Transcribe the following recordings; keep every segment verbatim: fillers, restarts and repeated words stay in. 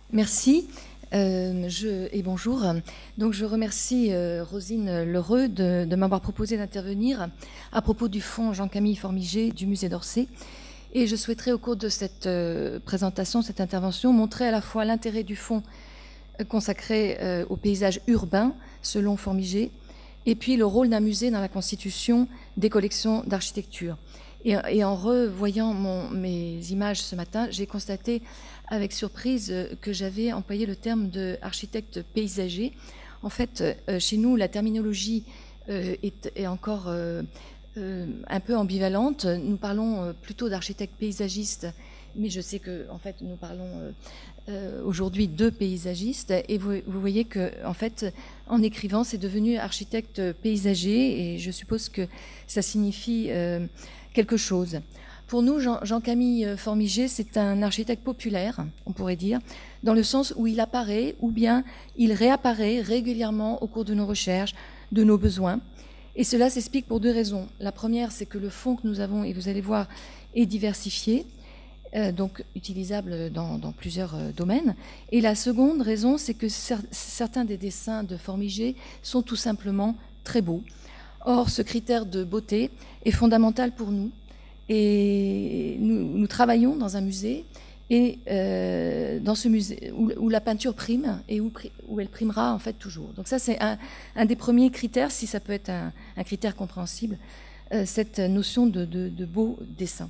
Merci euh, je, et bonjour. Donc je remercie euh, Rosine Lheureux de, de m'avoir proposé d'intervenir à propos du fonds Jean-Camille Formigé du musée d'Orsay. Et je souhaiterais au cours de cette euh, présentation, cette intervention, montrer à la fois l'intérêt du fonds euh, consacré euh, au paysage urbain, selon Formigé, et puis le rôle d'un musée dans la constitution des collections d'architecture. Et, et en revoyant mon, mes images ce matin, j'ai constaté avec surprise que j'avais employé le terme d'architecte paysager. En fait, euh, chez nous, la terminologie euh, est, est encore euh, euh, un peu ambivalente. Nous parlons plutôt d'architecte paysagiste, mais je sais que en fait, nous parlons euh, euh, aujourd'hui de paysagiste. Et vous, vous voyez que, en fait, en écrivant, c'est devenu architecte paysager, et je suppose que ça signifie euh, quelque chose. Pour nous, Jean-Camille Formigé, c'est un architecte populaire, on pourrait dire, dans le sens où il apparaît ou bien il réapparaît régulièrement au cours de nos recherches, de nos besoins. Et cela s'explique pour deux raisons. La première, c'est que le fonds que nous avons, et vous allez voir, est diversifié, euh, donc utilisable dans, dans plusieurs euh, domaines. Et la seconde raison, c'est que cer certains des dessins de Formigé sont tout simplement très beaux. Or, ce critère de beauté est fondamental pour nous. Et nous, nous travaillons dans un musée, et euh, dans ce musée où, où la peinture prime et où, où elle primera en fait toujours. Donc ça, c'est un, un des premiers critères, si ça peut être un, un critère compréhensible, euh, cette notion de, de, de beau dessin.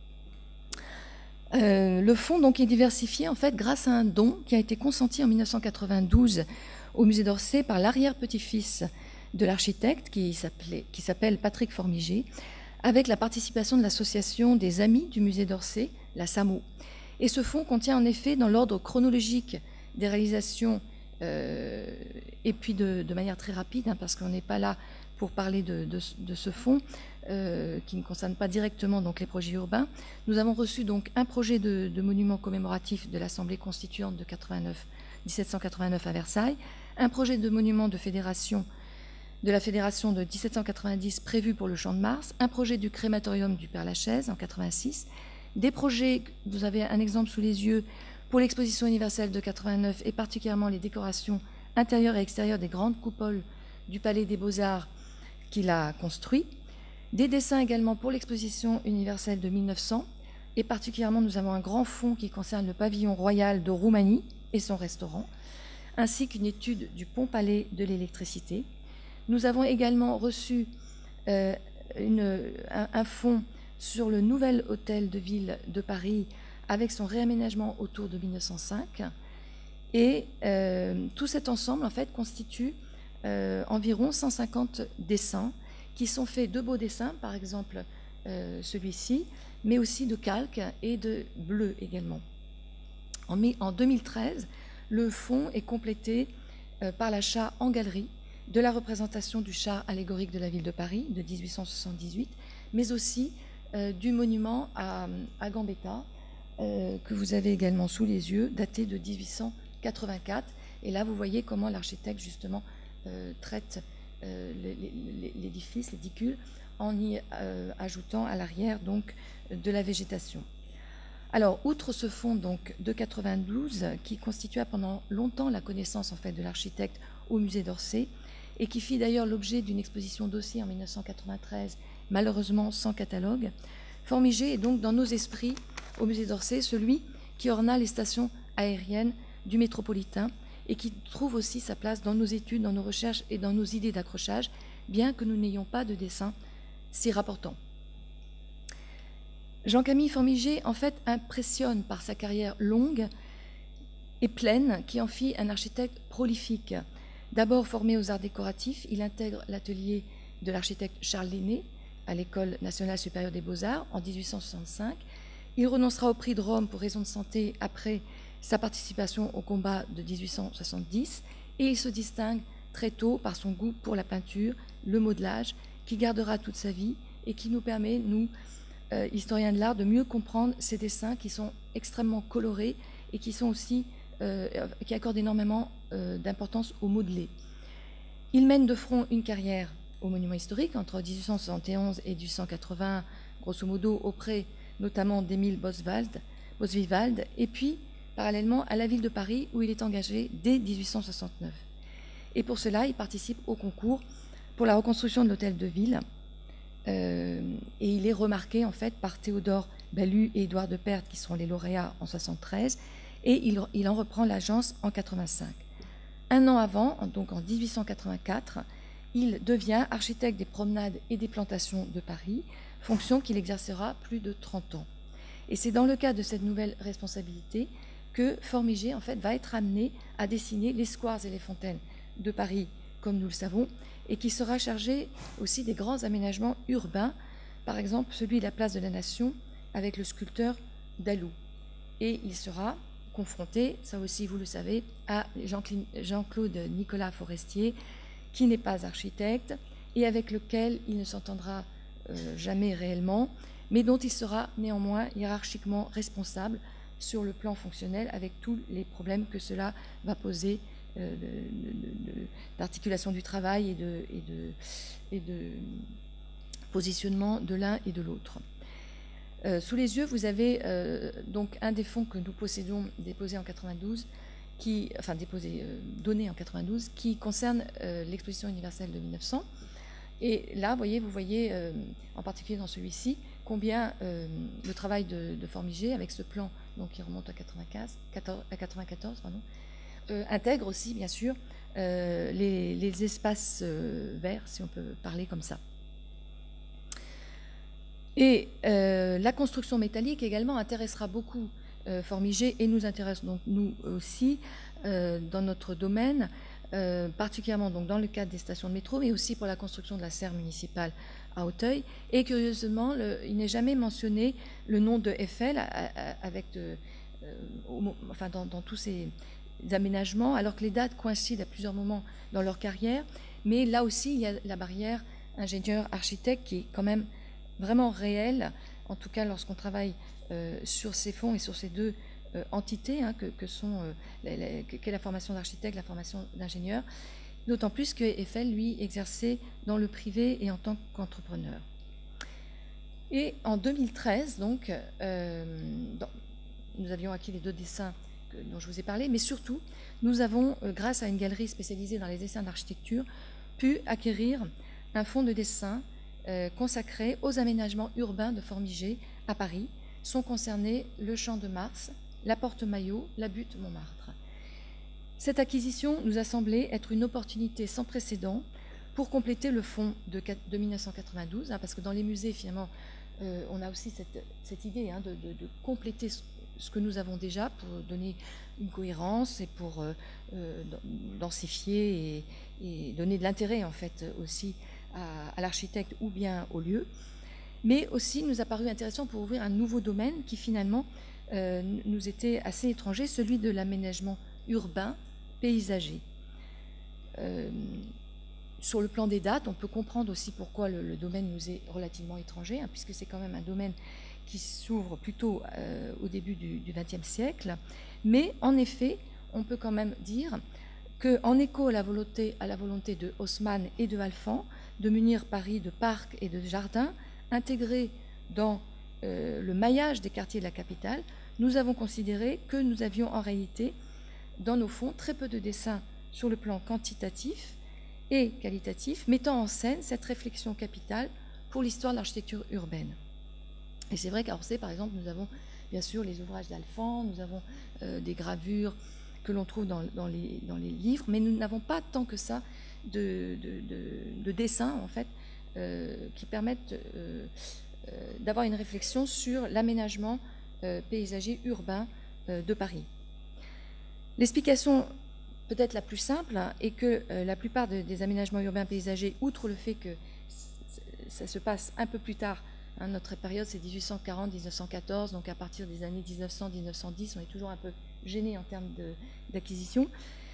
Euh, le fonds donc est diversifié en fait grâce à un don qui a été consenti en mille neuf cent quatre-vingt-douze au musée d'Orsay par l'arrière-petit-fils de l'architecte qui s'appelle Patrick Formigé, avec la participation de l'association des Amis du musée d'Orsay, la S A M O. Et ce fonds contient en effet, dans l'ordre chronologique des réalisations, euh, et puis de, de manière très rapide, hein, parce qu'on n'est pas là pour parler de, de, de ce fonds, euh, qui ne concerne pas directement donc, les projets urbains. Nous avons reçu donc un projet de, de monument commémoratif de l'Assemblée constituante de mille sept cent quatre-vingt-neuf à Versailles, un projet de monument de fédération de la Fédération de mille sept cent quatre-vingt-dix prévu pour le Champ de Mars, un projet du crématorium du Père-Lachaise en mille neuf cent quatre-vingt-six, des projets, vous avez un exemple sous les yeux, pour l'exposition universelle de mille neuf cent quatre-vingt-neuf et particulièrement les décorations intérieures et extérieures des grandes coupoles du Palais des Beaux-Arts qu'il a construit, des dessins également pour l'exposition universelle de mille neuf cents, et particulièrement nous avons un grand fonds qui concerne le pavillon royal de Roumanie et son restaurant, ainsi qu'une étude du pont-palais de l'électricité. Nous avons également reçu euh, une, un, un fonds sur le nouvel hôtel de ville de Paris avec son réaménagement autour de mille neuf cent cinq. Et euh, tout cet ensemble, en fait, constitue euh, environ cent cinquante dessins qui sont faits de beaux dessins, par exemple euh, celui-ci, mais aussi de calques et de bleus également. En, en deux mille treize, le fonds est complété euh, par l'achat en galerie de la représentation du char allégorique de la ville de Paris de mille huit cent soixante-dix-huit, mais aussi euh, du monument à, à Gambetta, euh, que vous avez également sous les yeux, daté de mille huit cent quatre-vingt-quatre. Et là, vous voyez comment l'architecte, justement, euh, traite euh, l'édifice, l'édicule, en y euh, ajoutant à l'arrière, donc, de la végétation. Alors, outre ce fonds donc, de quatre-vingt-douze, qui constitua pendant longtemps la connaissance, en fait, de l'architecte au musée d'Orsay, et qui fit d'ailleurs l'objet d'une exposition dossier en mille neuf cent quatre-vingt-treize, malheureusement sans catalogue, Formigé est donc dans nos esprits au musée d'Orsay celui qui orna les stations aériennes du métropolitain et qui trouve aussi sa place dans nos études, dans nos recherches et dans nos idées d'accrochage, bien que nous n'ayons pas de dessin si rapportant. Jean-Camille Formigé, en fait, impressionne par sa carrière longue et pleine qui en fit un architecte prolifique. D'abord formé aux arts décoratifs, il intègre l'atelier de l'architecte Charles Lenné à l'École nationale supérieure des beaux-arts en mille huit cent soixante-cinq. Il renoncera au prix de Rome pour raison de santé après sa participation au combat de mille huit cent soixante-dix et il se distingue très tôt par son goût pour la peinture, le modelage, qui gardera toute sa vie et qui nous permet, nous, euh, historiens de l'art, de mieux comprendre ces dessins qui sont extrêmement colorés et qui sont aussi Euh, qui accorde énormément euh, d'importance au modelé. Il mène de front une carrière au monument historique entre mille huit cent soixante et onze et mille huit cent quatre-vingts, grosso modo auprès notamment d'Émile Boswald, Boswivald, et puis parallèlement à la ville de Paris où il est engagé dès mille huit cent soixante-neuf. Et pour cela, il participe au concours pour la reconstruction de l'hôtel de ville. Euh, et il est remarqué en fait par Théodore Balue et Édouard de Perthes qui seront les lauréats en soixante-treize, et il, il en reprend l'agence en quatre-vingt-cinq. Un an avant, donc en mille huit cent quatre-vingt-quatre, il devient architecte des promenades et des plantations de Paris, fonction qu'il exercera plus de trente ans. Et c'est dans le cadre de cette nouvelle responsabilité que Formigé en fait, va être amené à dessiner les squares et les fontaines de Paris, comme nous le savons, et qui sera chargé aussi des grands aménagements urbains, par exemple celui de la place de la Nation avec le sculpteur Dalou. Et il sera confronté, ça aussi vous le savez, à Jean-Claude Nicolas Forestier, qui n'est pas architecte et avec lequel il ne s'entendra euh, jamais réellement, mais dont il sera néanmoins hiérarchiquement responsable sur le plan fonctionnel avec tous les problèmes que cela va poser euh, d'articulation du travail et de, et, de, et de positionnement de l'un et de l'autre. Euh, sous les yeux, vous avez euh, donc un des fonds que nous possédons déposé en quatre-vingt-douze, qui, enfin déposé, euh, donné en quatre-vingt-douze, qui concerne euh, l'exposition universelle de mille neuf cents. Et là, vous voyez, vous voyez euh, en particulier dans celui-ci, combien euh, le travail de, de Formigé, avec ce plan donc, qui remonte à quatre-vingt-quatorze, pardon, euh, intègre aussi, bien sûr, euh, les, les espaces euh, verts, si on peut parler comme ça. Et euh, la construction métallique également intéressera beaucoup euh, Formigé et nous intéresse donc nous aussi euh, dans notre domaine, euh, particulièrement donc dans le cadre des stations de métro, mais aussi pour la construction de la serre municipale à Auteuil. Et curieusement, le, il n'est jamais mentionné le nom de Eiffel avec de, euh, au, enfin dans, dans tous ces aménagements, alors que les dates coïncident à plusieurs moments dans leur carrière. Mais là aussi, il y a la barrière ingénieur-architecte qui est quand même vraiment réelle, en tout cas lorsqu'on travaille euh, sur ces fonds et sur ces deux euh, entités hein, que, que sont euh, la, la, qu'est la formation d'architecte, la formation d'ingénieur, d'autant plus que Eiffel, lui, exerçait dans le privé et en tant qu'entrepreneur. Et en deux mille treize, donc, euh, dans, nous avions acquis les deux dessins que, dont je vous ai parlé, mais surtout, nous avons, euh, grâce à une galerie spécialisée dans les dessins d'architecture, pu acquérir un fonds de dessin Euh, consacrés aux aménagements urbains de Formigé à Paris. Sont concernés le Champ de Mars, la Porte-Maillot, la Butte Montmartre. Cette acquisition nous a semblé être une opportunité sans précédent pour compléter le fonds de, de mille neuf cent quatre-vingt-douze, hein, parce que dans les musées, finalement, euh, on a aussi cette, cette idée hein, de, de, de compléter ce, ce que nous avons déjà pour donner une cohérence et pour euh, euh, densifier et, et donner de l'intérêt, en fait, aussi à, à l'architecte ou bien au lieu. Mais aussi, il nous a paru intéressant pour ouvrir un nouveau domaine qui, finalement, euh, nous était assez étranger, celui de l'aménagement urbain paysager. Euh, sur le plan des dates, on peut comprendre aussi pourquoi le, le domaine nous est relativement étranger, hein, puisque c'est quand même un domaine qui s'ouvre plutôt euh, au début du vingtième siècle. Mais en effet, on peut quand même dire qu'en écho à la, volonté, à la volonté de Haussmann et de Alphand de munir Paris de parcs et de jardins intégrés dans euh, le maillage des quartiers de la capitale, nous avons considéré que nous avions en réalité dans nos fonds très peu de dessins sur le plan quantitatif et qualitatif, mettant en scène cette réflexion capitale pour l'histoire de l'architecture urbaine. Et c'est vrai qu'à Orsay, par exemple, nous avons bien sûr les ouvrages d'Alphand, nous avons euh, des gravures que l'on trouve dans, dans, les, dans les livres, mais nous n'avons pas tant que ça de, de, de, de dessins, en fait, euh, qui permettent euh, euh, d'avoir une réflexion sur l'aménagement euh, paysager urbain euh, de Paris. L'explication peut-être la plus simple hein, est que euh, la plupart de, des aménagements urbains paysagers, outre le fait que ça se passe un peu plus tard, hein, notre période c'est mille huit cent quarante à mille neuf cent quatorze, donc à partir des années mille neuf cents à mille neuf cent dix, on est toujours un peu gêné en termes d'acquisition.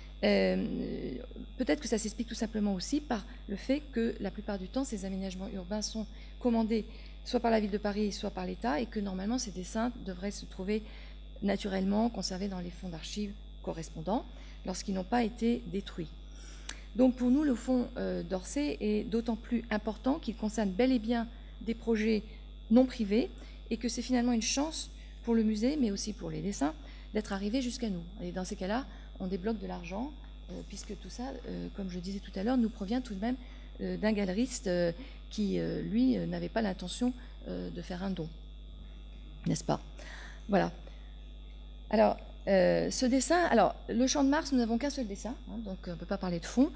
Euh, peut-être que ça s'explique tout simplement aussi par le fait que la plupart du temps, ces aménagements urbains sont commandés soit par la ville de Paris, soit par l'État, et que normalement ces dessins devraient se trouver naturellement conservés dans les fonds d'archives correspondants lorsqu'ils n'ont pas été détruits. Donc pour nous, le fonds euh, d'Orsay est d'autant plus important qu'il concerne bel et bien des projets non privés et que c'est finalement une chance pour le musée, mais aussi pour les dessins, d'être arrivé jusqu'à nous. Et dans ces cas-là, on débloque de l'argent, euh, puisque tout ça, euh, comme je disais tout à l'heure, nous provient tout de même euh, d'un galeriste euh, qui, euh, lui, euh, n'avait pas l'intention euh, de faire un don. N'est-ce pas? Voilà. Alors, euh, ce dessin, alors, le Champ de Mars, nous n'avons qu'un seul dessin, hein, donc on ne peut pas parler de fond.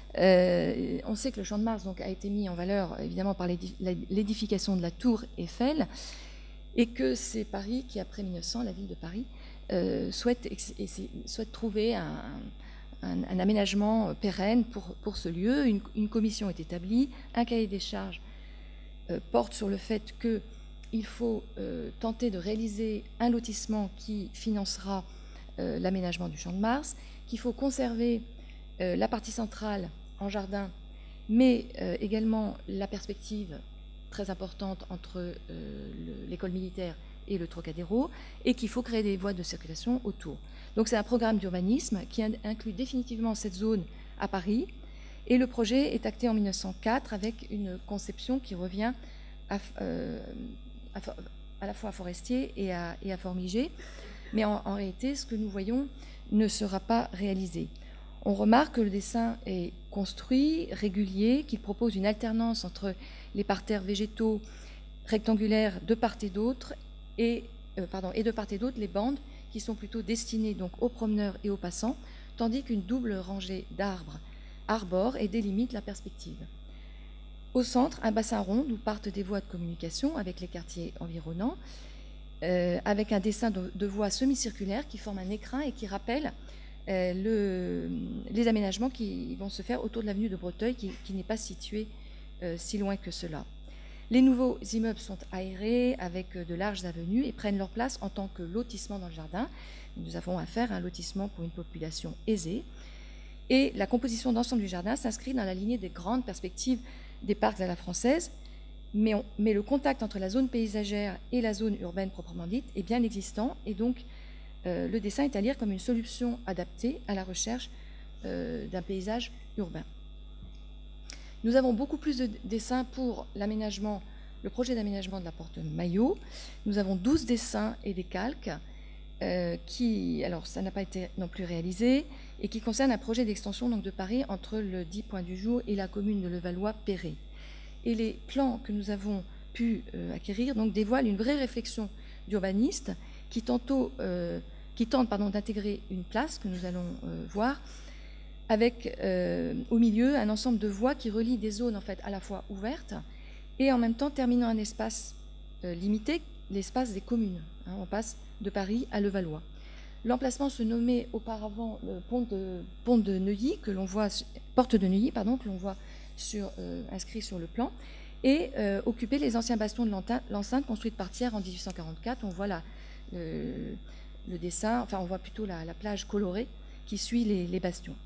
Euh, on sait que le Champ de Mars donc, a été mis en valeur, évidemment, par l'édification de la tour Eiffel, et que c'est Paris qui, après mille neuf cents, la ville de Paris, euh, souhaite, souhaite trouver un, un, un aménagement pérenne pour, pour ce lieu. Une, une commission est établie, un cahier des charges euh, porte sur le fait qu'il faut euh, tenter de réaliser un lotissement qui financera euh, l'aménagement du Champ de Mars, qu'il faut conserver euh, la partie centrale en jardin, mais euh, également la perspective très importante entre euh, l'école militaire et le Trocadéro, et qu'il faut créer des voies de circulation autour. Donc c'est un programme d'urbanisme qui inclut définitivement cette zone à Paris, et le projet est acté en mille neuf cent quatre avec une conception qui revient à, euh, à, à la fois à Forestier et à, et à Formigé, mais en, en réalité, ce que nous voyons ne sera pas réalisé. On remarque que le dessin est construit, régulier, qu'il propose une alternance entre les parterres végétaux rectangulaires de part et d'autre, et, euh, pardon, et de part et d'autre les bandes qui sont plutôt destinées donc aux promeneurs et aux passants, tandis qu'une double rangée d'arbres arbore et délimite la perspective. Au centre, un bassin rond d'où partent des voies de communication avec les quartiers environnants, euh, avec un dessin de, de voies semi-circulaires qui forment un écrin et qui rappellent Euh, le, les aménagements qui vont se faire autour de l'avenue de Breteuil, qui, qui n'est pas située euh, si loin que cela. Les nouveaux immeubles sont aérés avec de larges avenues et prennent leur place en tant que lotissement dans le jardin. Nous avons affaire à un lotissement pour une population aisée. Et la composition d'ensemble du jardin s'inscrit dans la lignée des grandes perspectives des parcs à la française, mais, on, mais le contact entre la zone paysagère et la zone urbaine proprement dite est bien existant, et donc Euh, le dessin est à lire comme une solution adaptée à la recherche euh, d'un paysage urbain. Nous avons beaucoup plus de dessins pour l'aménagement, le projet d'aménagement de la porte Maillot. Nous avons douze dessins et des calques euh, qui, alors ça n'a pas été non plus réalisé, et qui concernent un projet d'extension donc de Paris entre le dit Point du Jour et la commune de Levallois-Perret. Et les plans que nous avons pu euh, acquérir donc dévoilent une vraie réflexion d'urbaniste qui tantôt euh, qui tente d'intégrer une place que nous allons euh, voir, avec euh, au milieu un ensemble de voies qui relient des zones en fait à la fois ouvertes et en même temps terminant un espace euh, limité, l'espace des communes. Hein, on passe de Paris à Levallois. L'emplacement se nommait auparavant le pont de, pont de Neuilly, que l'on voit, porte de Neuilly, pardon, que l'on voit sur, euh, inscrit sur le plan, et euh, occupait les anciens bastions de l'enceinte construite par Thiers en mille huit cent quarante-quatre. On voit la, euh, le dessin, enfin on voit plutôt la, la plage colorée qui suit les, les bastions.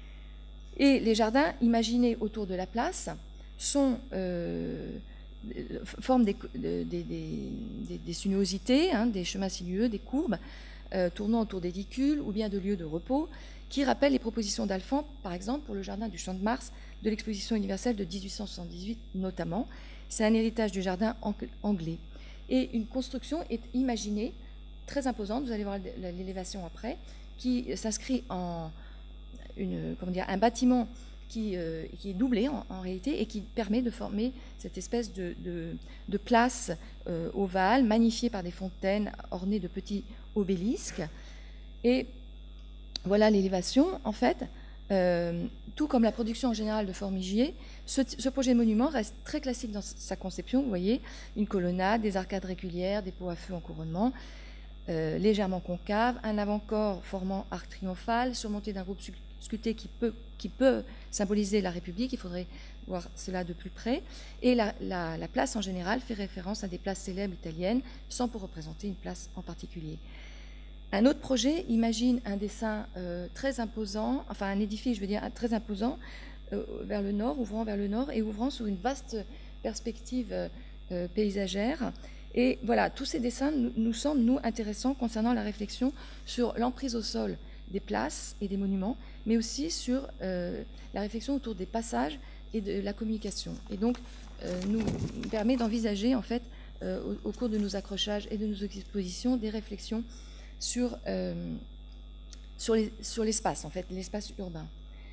Et les jardins imaginés autour de la place sont, euh, forment des, des, des, des, des sinuosités, hein, des chemins sinueux, des courbes, euh, tournant autour d'édicules ou bien de lieux de repos, qui rappellent les propositions d'Alphand, par exemple, pour le jardin du Champ de Mars de l'exposition universelle de mille huit cent soixante-dix-huit notamment. C'est un héritage du jardin anglais. Et une construction est imaginée très imposante, vous allez voir l'élévation après, qui s'inscrit en une, comment dire, un bâtiment qui, euh, qui est doublé en, en réalité et qui permet de former cette espèce de, de, de place euh, ovale, magnifiée par des fontaines ornées de petits obélisques. Et voilà l'élévation. En fait, euh, tout comme la production en général de Formigier, ce, ce projet de monument reste très classique dans sa conception. Vous voyez, une colonnade, des arcades régulières, des pots à feu en couronnement, Euh, légèrement concave, un avant-corps formant arc triomphal, surmonté d'un groupe sculpté qui peut, qui peut symboliser la République. Il faudrait voir cela de plus près. Et la, la, la place en général fait référence à des places célèbres italiennes, sans pour représenter une place en particulier. Un autre projet imagine un dessin euh, très imposant, enfin un édifice, je veux dire, très imposant, euh, vers le nord, ouvrant vers le nord et ouvrant sur une vaste perspective euh, paysagère. Et voilà, tous ces dessins nous, nous semblent, nous, intéressants concernant la réflexion sur l'emprise au sol des places et des monuments, mais aussi sur euh, la réflexion autour des passages et de la communication. Et donc, euh, nous permet d'envisager, en fait, euh, au, au cours de nos accrochages et de nos expositions, des réflexions sur, euh, sur l'espace, en fait, l'espace urbain.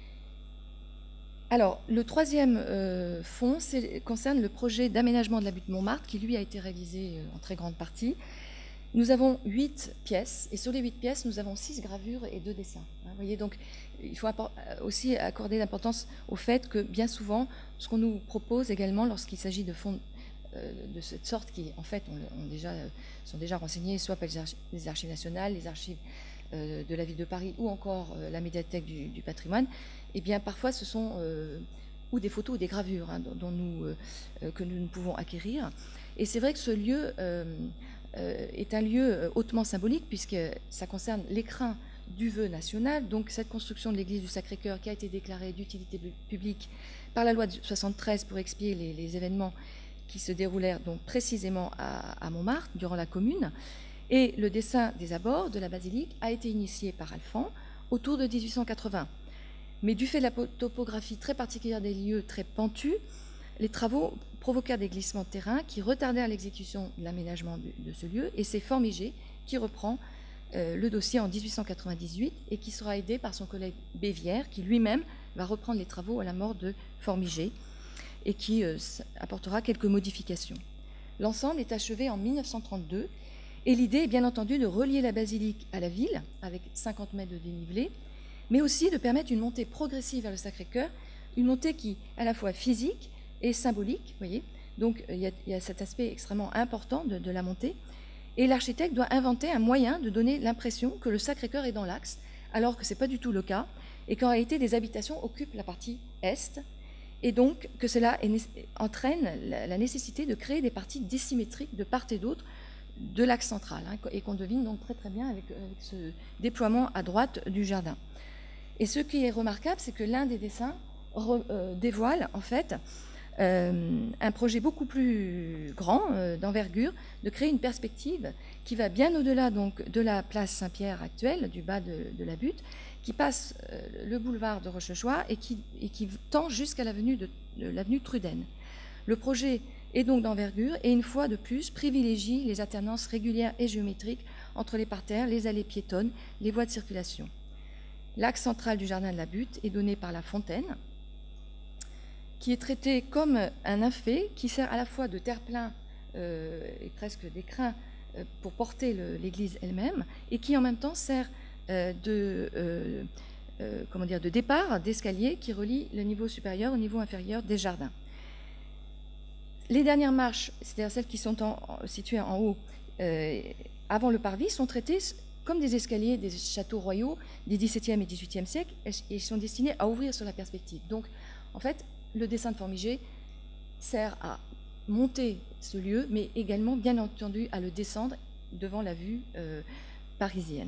Alors, le troisième euh, fonds concerne le projet d'aménagement de la butte Montmartre, qui lui a été réalisé euh, en très grande partie. Nous avons huit pièces, et sur les huit pièces, nous avons six gravures et deux dessins. Hein, vous voyez, donc il faut aussi accorder l'importance au fait que bien souvent, ce qu'on nous propose également lorsqu'il s'agit de fonds euh, de cette sorte, qui en fait ont, ont déjà, sont déjà renseignés, soit par les archives, les archives nationales, les archives euh, de la ville de Paris, ou encore euh, la médiathèque du, du patrimoine, et bien parfois ce sont euh, ou des photos ou des gravures hein, dont, dont nous, euh, que nous ne pouvons acquérir. Et c'est vrai que ce lieu euh, euh, est un lieu hautement symbolique, puisque ça concerne l'écrin du vœu national, donc cette construction de l'église du Sacré-Cœur qui a été déclarée d'utilité publique par la loi de soixante-treize pour expier les, les événements qui se déroulèrent donc précisément à, à Montmartre durant la Commune. Et le dessin des abords de la basilique a été initié par Alphand autour de mille huit cent quatre-vingts. Mais du fait de la topographie très particulière des lieux très pentus, les travaux provoquèrent des glissements de terrain qui retardèrent l'exécution de l'aménagement de, de ce lieu, et c'est Formigé qui reprend euh, le dossier en mille huit cent quatre-vingt-dix-huit et qui sera aidé par son collègue Bévière, qui lui-même va reprendre les travaux à la mort de Formigé et qui euh, apportera quelques modifications. L'ensemble est achevé en mille neuf cent trente-deux, et l'idée est bien entendu de relier la basilique à la ville, avec cinquante mètres de dénivelé, mais aussi de permettre une montée progressive vers le Sacré-Cœur, une montée qui est à la fois physique et symbolique, vous voyez. Donc il y a, il y a cet aspect extrêmement important de, de la montée, et l'architecte doit inventer un moyen de donner l'impression que le Sacré-Cœur est dans l'axe, alors que ce n'est pas du tout le cas, et qu'en réalité des habitations occupent la partie est, et donc que cela est, entraîne la, la nécessité de créer des parties dissymétriques de part et d'autre de l'axe central, hein, et qu'on devine donc très très bien avec, avec ce déploiement à droite du jardin. Et ce qui est remarquable, c'est que l'un des dessins re, euh, dévoile en fait euh, un projet beaucoup plus grand, euh, d'envergure, de créer une perspective qui va bien au-delà donc de la place Saint-Pierre actuelle, du bas de, de la butte, qui passe euh, le boulevard de Rochechouart et qui, et qui tend jusqu'à l'avenue de, de l'avenue Truden. Le projet est donc d'envergure et une fois de plus privilégie les alternances régulières et géométriques entre les parterres, les allées piétonnes, les voies de circulation. L'axe central du jardin de la butte est donné par la fontaine, qui est traité comme un infé qui sert à la fois de terre-plein euh, et presque d'écrin euh, pour porter l'église elle-même, et qui en même temps sert euh, de, euh, euh, comment dire, de départ d'escalier qui relie le niveau supérieur au niveau inférieur des jardins. Les dernières marches, c'est-à-dire celles qui sont en, situées en haut, euh, avant le parvis, sont traitées comme des escaliers des châteaux royaux des dix-septième et dix-huitième siècles, et sont destinés à ouvrir sur la perspective. Donc, en fait, le dessin de Formigé sert à monter ce lieu, mais également, bien entendu, à le descendre devant la vue euh, parisienne.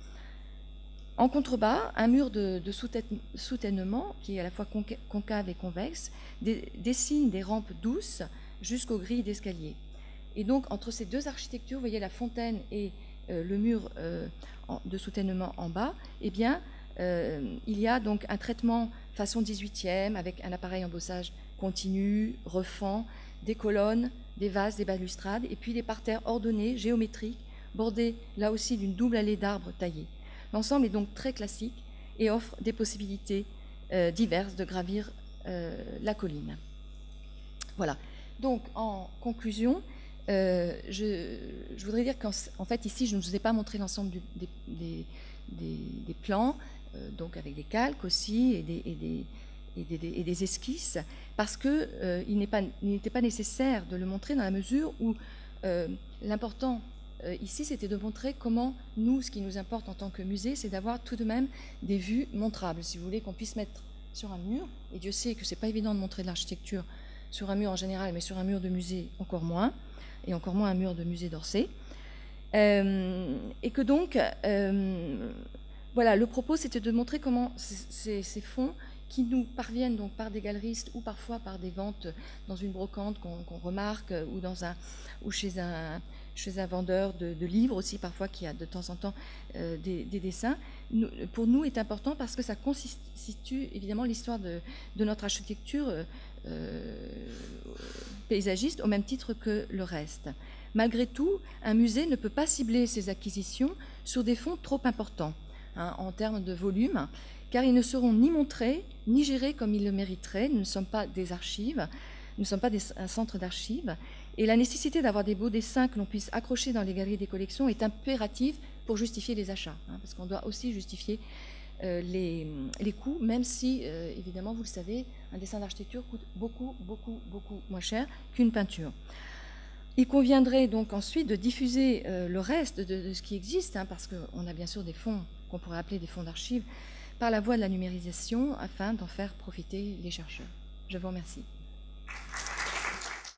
En contrebas, un mur de, de soutènement, qui est à la fois concave et convexe, dessine des rampes douces jusqu'aux grilles d'escalier. Et donc, entre ces deux architectures, vous voyez la fontaine et euh, le mur euh, de soutènement en bas, eh bien, euh, il y a donc un traitement façon dix-huitième, avec un appareil embossage continu, refend, des colonnes, des vases, des balustrades, et puis des parterres ordonnés, géométriques, bordés là aussi d'une double allée d'arbres taillés. L'ensemble est donc très classique et offre des possibilités euh, diverses de gravir euh, la colline. Voilà. Donc, en conclusion, euh, je, je voudrais dire qu'en en fait, ici, je ne vous ai pas montré l'ensemble des, des, des, des plans, euh, donc avec des calques aussi et des, et des, et des, et des esquisses, parce qu'il euh, n'était pas, pas nécessaire de le montrer dans la mesure où euh, l'important euh, ici, c'était de montrer comment nous, ce qui nous importe en tant que musée, c'est d'avoir tout de même des vues montrables, si vous voulez, qu'on puisse mettre sur un mur, et Dieu sait que ce n'est pas évident de montrer de l'architecture sur un mur en général, mais sur un mur de musée encore moins, et encore moins un mur de musée d'Orsay. Euh, et que donc, euh, voilà, le propos, c'était de montrer comment ces, ces fonds qui nous parviennent donc par des galeristes ou parfois par des ventes dans une brocante qu'on qu'on remarque, ou, dans un, ou chez, un, chez un vendeur de, de livres aussi, parfois qui a de temps en temps euh, des, des dessins, nous, pour nous est important parce que ça constitue évidemment l'histoire de, de notre architecture euh, paysagiste au même titre que le reste. Malgré tout, un musée ne peut pas cibler ses acquisitions sur des fonds trop importants hein, en termes de volume, car ils ne seront ni montrés, ni gérés comme ils le mériteraient. Nous ne sommes pas des archives, nous ne sommes pas des, un centre d'archives, et la nécessité d'avoir des beaux dessins que l'on puisse accrocher dans les galeries des collections est impérative pour justifier les achats, hein, parce qu'on doit aussi justifier euh, les, les coûts, même si, euh, évidemment, vous le savez, un dessin d'architecture coûte beaucoup, beaucoup, beaucoup moins cher qu'une peinture. Il conviendrait donc ensuite de diffuser euh, le reste de, de ce qui existe, hein, parce qu'on a bien sûr des fonds qu'on pourrait appeler des fonds d'archives, par la voie de la numérisation, afin d'en faire profiter les chercheurs. Je vous remercie.